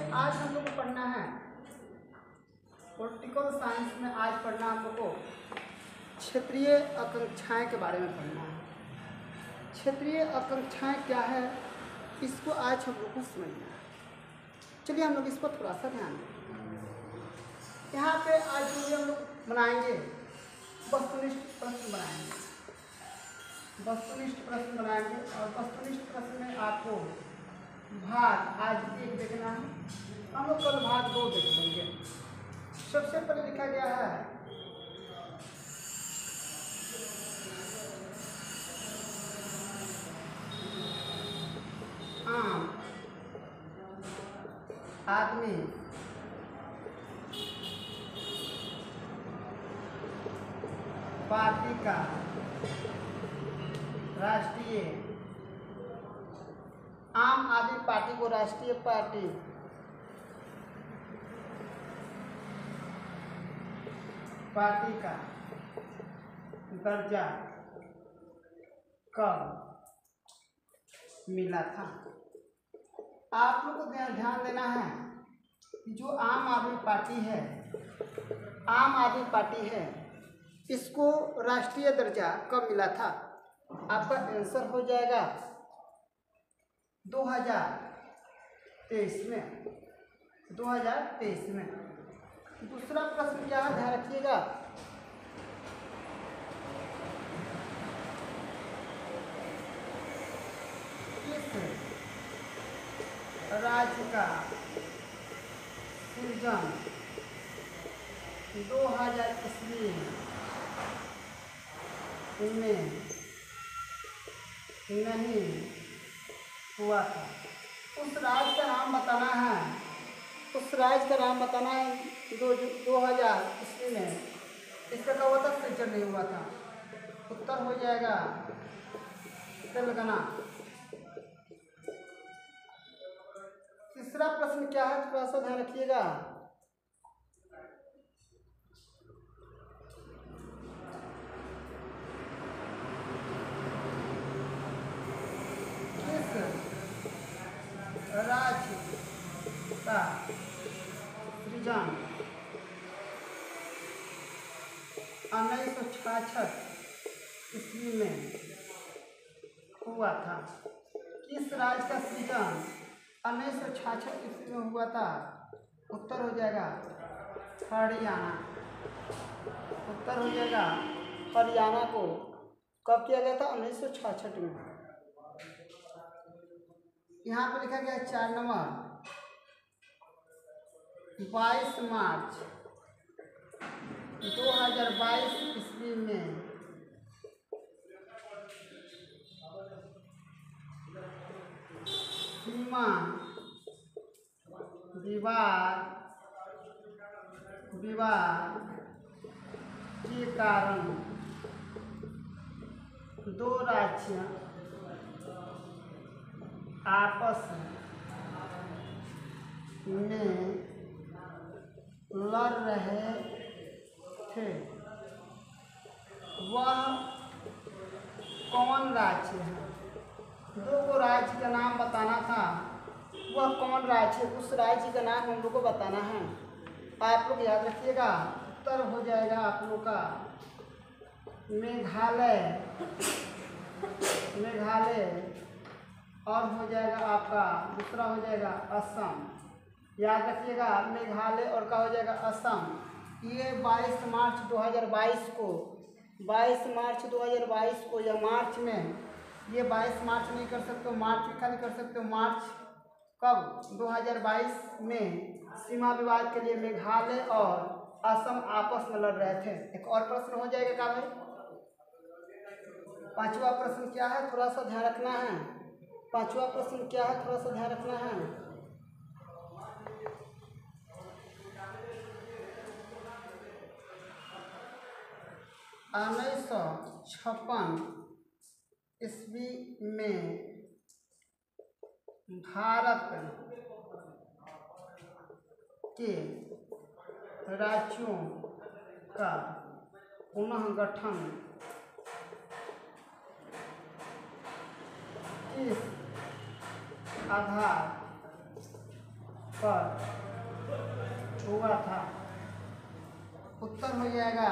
आज हम लोग को पढ़ना है पॉलिटिकल साइंस में। आज पढ़ना हम लोग को क्षेत्रीय आकांक्षाएं के बारे में पढ़ना है। क्षेत्रीय आकांक्षाएं क्या है, इसको आज हम लोग को समझना है। चलिए हम लोग इस पर थोड़ा सा ध्यान दें। यहाँ पे आज हम लोग बनाएंगे वस्तुनिष्ठ प्रश्न बनाएंगे। वस्तुनिष्ठ प्रश्न बनाएंगे और वस्तुनिष्ठ प्रश्न में आपको भाग आज 1 देखना है, हम लोग कल भाग 2 देख लेंगे। सबसे पहले लिखा गया है आम आदमी पार्टी का राष्ट्रीय, आम आदमी पार्टी को राष्ट्रीय पार्टी का दर्जा कब मिला था। आप लोग को ध्यान देना है कि जो आम आदमी पार्टी है इसको राष्ट्रीय दर्जा कब मिला था। आपका आंसर हो जाएगा 2023 में। 2023 में। दूसरा प्रश्न क्या है, ध्यान रखिएगा। किस राज्य का सृजन 2000 ईस्वी में नहीं हुआ था। उस राज्य का नाम बताना है। उस राज्य का नाम बताना है 2000 ईस्वी में इसका क्या हुआ था, सृजन नहीं हुआ था। उत्तर हो जाएगा तेलंगाना। तीसरा प्रश्न क्या है, थोड़ा सा ध्यान रखिएगा। राज्य का सृजन 1966 ईस्वी में हुआ था। किस राज्य का सृजन 1966 ईस्वी में हुआ था। उत्तर हो जाएगा हरियाणा। उत्तर हो जाएगा हरियाणा को कब किया गया था, 1966 में। यहाँ पे लिखा गया 4 नंबर 22 मार्च 2022 ईस्वी में सीमा विवाद के कारण 2 राज्य आपस में लड़ रहे थे। वह कौन राज्य है। 2 राज्य का नाम बताना था। वह कौन राज्य है, उस राज्य का नाम हम लोग को बताना है। आप लोग याद रखिएगा। उत्तर हो जाएगा आप लोग का मेघालय। और हो जाएगा आपका दूसरा हो जाएगा असम। याद रखिएगा मेघालय और का हो जाएगा असम। ये 22 मार्च 2022 को या मार्च में, ये 22 मार्च नहीं कर सकते हो, मार्च में खाली कर सकते हो। मार्च कब 2022 में सीमा विवाद के लिए मेघालय और असम आपस में लड़ रहे थे। एक और प्रश्न हो जाएगा क्या भाई। 5वां प्रश्न क्या है, थोड़ा सा ध्यान रखना है। 5वां प्रश्न क्या है, थोड़ा सा ध्यान रखना है। उन्नीस सौ 56 ईस्वी में भारत के राज्यों का पुनर्गठन किस आधार पर हुआ था। उत्तर हो जाएगा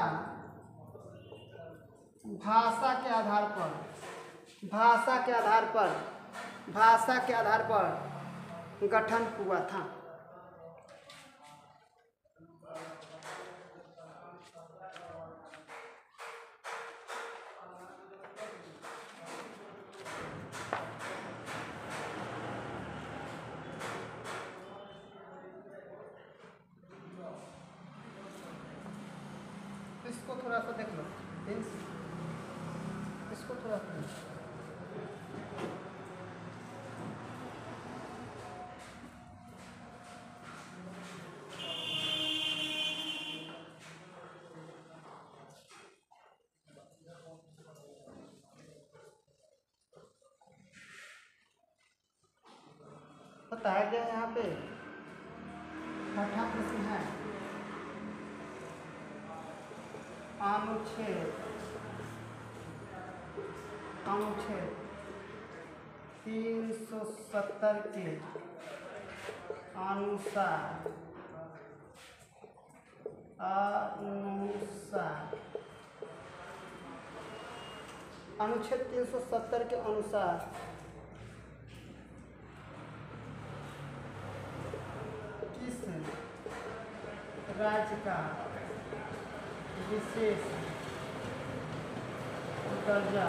भाषा के आधार पर, भाषा के आधार पर, भाषा के आधार पर गठन हुआ था। इसको थोड़ा सा देख लो, इसको थोड़ा सा बताया गया यहाँ पे। छठा प्रश्न है अनुच्छेद 370 के अनुसार अनुच्छेद 370 के अनुसार किस राज्य का विशेष दर्जा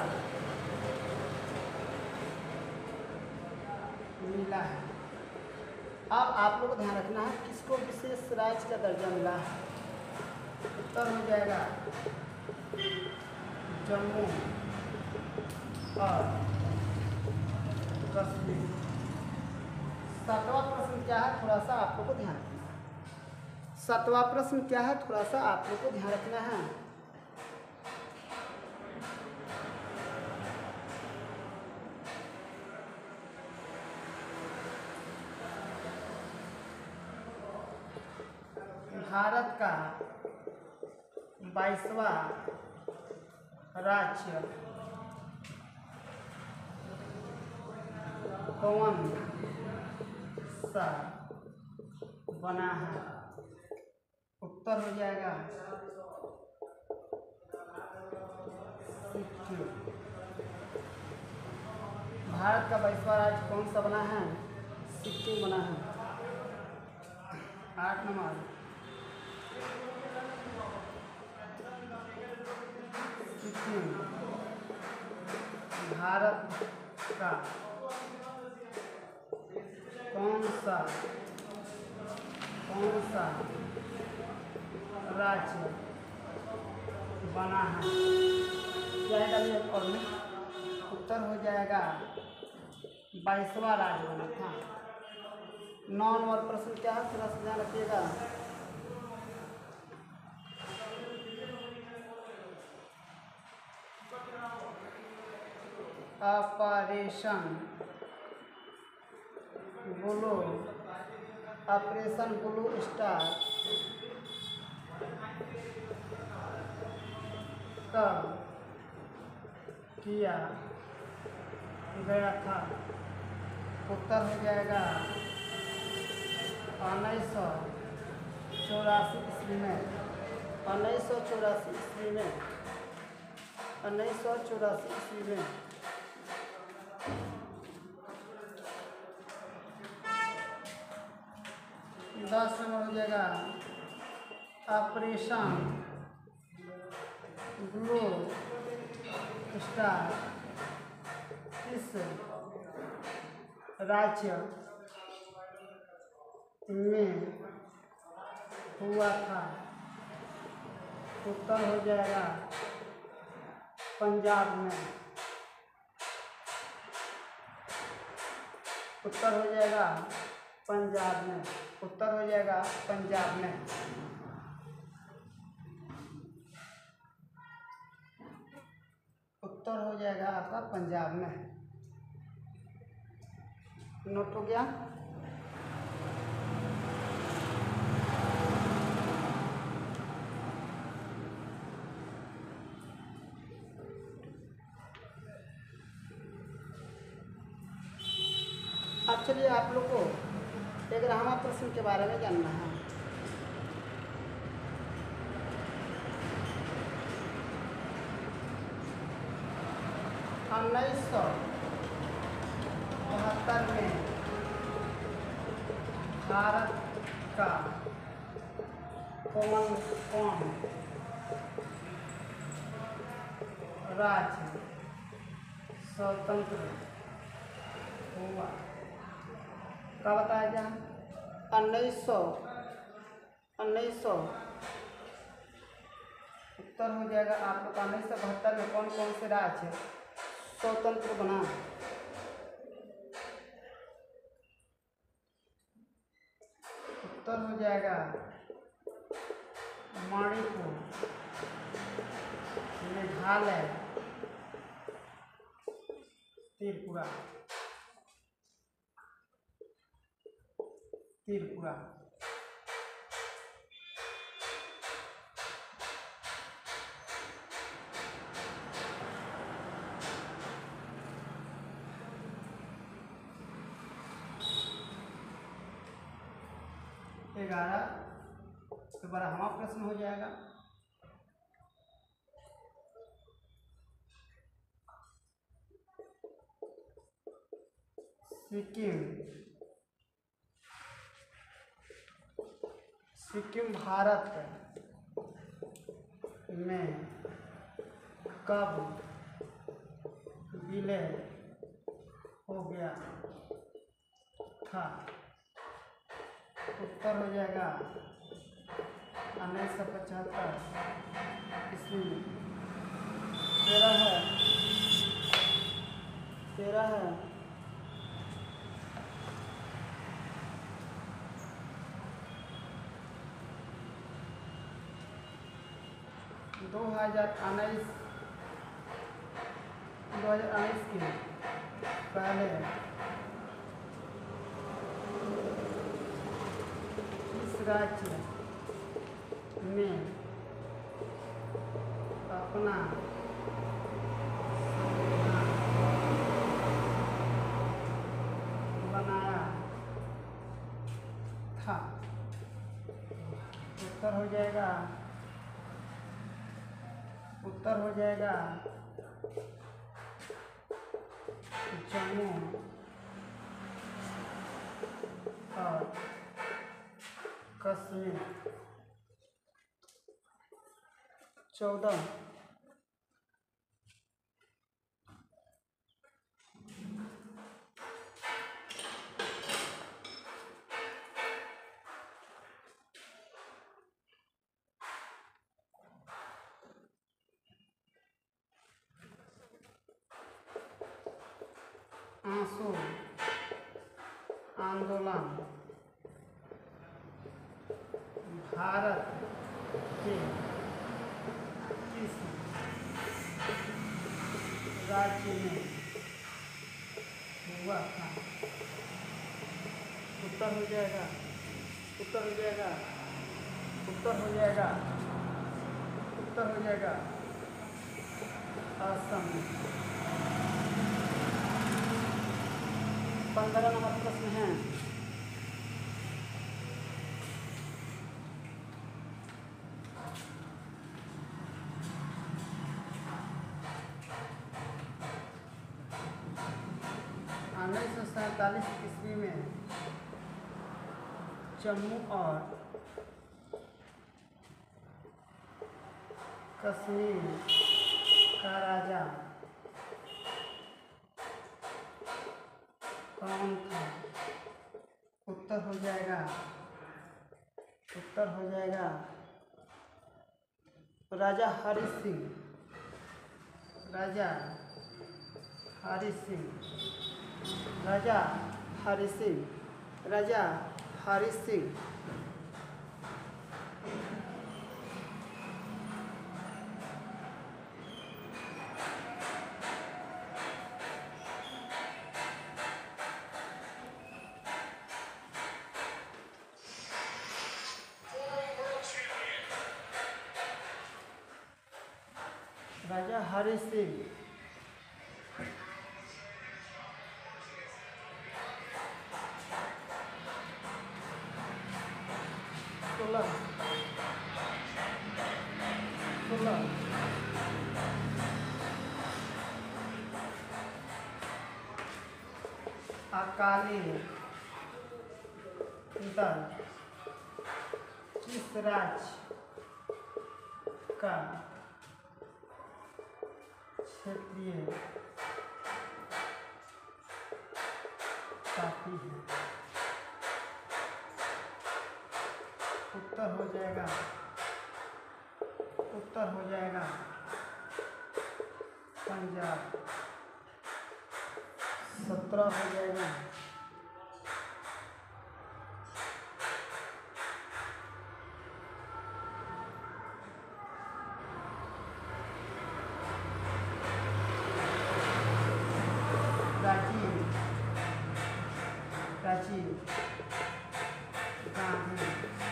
मिला है। अब आप लोग को ध्यान रखना है किसको विशेष राज्य का दर्जा मिला है। उत्तर हो जाएगा जम्मू और कश्मीर। सातवां प्रश्न क्या है, थोड़ा सा आप लोग को ध्यान रखना है। सातवां प्रश्न क्या है, थोड़ा सा आप लोग को ध्यान रखना है। भारत का 22वां राज्य कौन सा बना है। उत्तर हो जाएगा सिक्किम। भारत का 22वां राज्य कौन सा बना है, सिक्किम बना है। 8 नंबर सिक्किम भारत का कौन सा राज्य बना है। और में उत्तर हो जाएगा 22वां राज्य बना था। 9 नंबर प्रश्न क्या है, थोड़ा सा ध्यान रखिएगा। ऑपरेशन ब्लू स्टार कब किया गया था। उत्तर हो जाएगा 1984 ईस्वी में। 1984 ईस्वी में 1984 ईस्वी में। 10 नंबर हो जाएगा ऑपरेशन ब्लू स्टार किस राज्य में हुआ था। उत्तर हो जाएगा पंजाब में। उत्तर हो जाएगा पंजाब में। उत्तर हो जाएगा पंजाब में। उत्तर हो जाएगा आपका पंजाब में। नोट हो गया। अब चलिए आप लोग को ग्रामा प्रश्न के बारे में जानना है। उन्नीस सौ 72 में भारत का कौन राज्य स्वतंत्र हुआ? क्या बताया जाए? 1900 उत्तर हो जाएगा आपको। 1972 में कौन कौन से राज्य स्वतंत्र बना? उत्तर हो जाएगा मणिपुर, मेघालय, त्रिपुरा। ग्यारह तो बड़ा हमारा प्रश्न हो जाएगा। सिक्किम भारत में कब विलय हो गया था? उत्तर हो जाएगा 1975 ईस्वी में। 13 है 2019 के पहले इस राज्य में अपना बनाया था? उत्तर हो जाएगा जम्मू और कश्मीर। 14 आंसू आंदोलन भारत के किस राज्य में हुआ था? उत्तर हो जाएगा असम। 15 नंबर प्रश्न है। उन्नीस सौ 47 ईस्वी में जम्मू और कश्मीर का राजा कौन था? उत्तर हो जाएगा राजा हरि सिंह। राजा हरि सिंह 16 अकाली दल किस राज्य का क्षेत्रीय पार्टी है? उत्तर हो जाएगा पंजाब। 17 हो जाएगा राजीव गांधी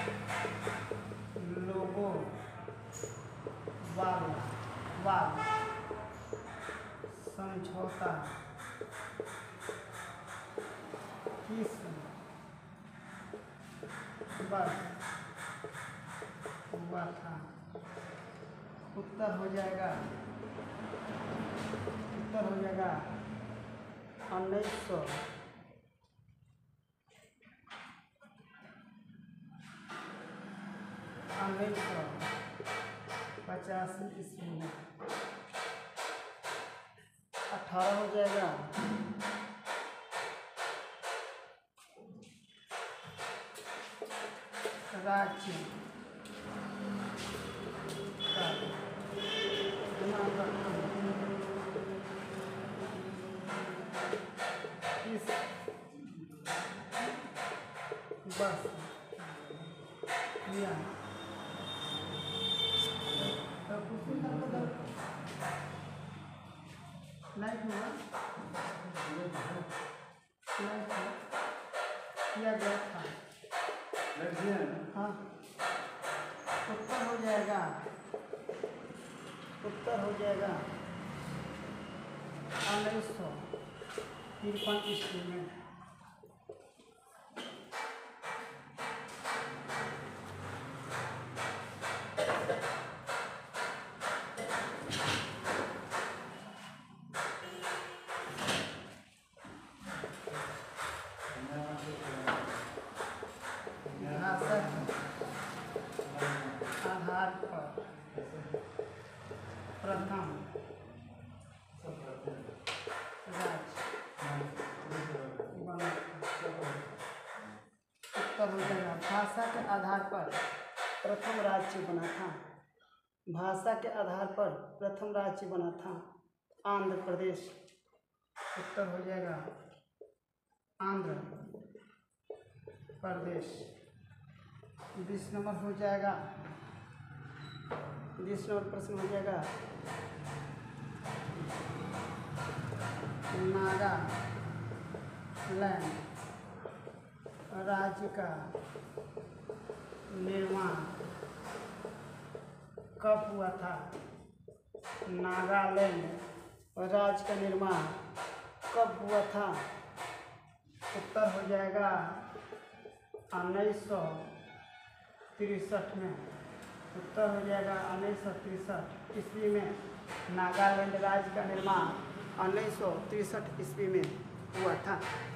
लोगों वाल समझौता किस वर्ष हुआ था? उत्तर हो जाएगा 1985 ईस्वी में। 18 हो जाएगा राज्य का नाम रखना इस बस लिया लाइट हुआ किया गया था। हाँ, उत्तर हो जाएगा 1953 ईस्वी में। आधार पर प्रथम उत्तर हो जाएगा भाषा के आधार पर प्रथम राज्य बना था। भाषा के आधार पर प्रथम राज्य बना था आंध्र प्रदेश। उत्तर हो जाएगा आंध्र प्रदेश। 20 नंबर हो जाएगा 20 नंबर प्रश्न हो जाएगा नागालैंड राज्य का निर्माण कब हुआ था? नागालैंड राज्य का निर्माण कब हुआ था? उत्तर हो जाएगा 1963 में। उत्तर हो जाएगा 1963 ईस्वी में नागालैंड राज्य का निर्माण 1963 ईस्वी में हुआ था।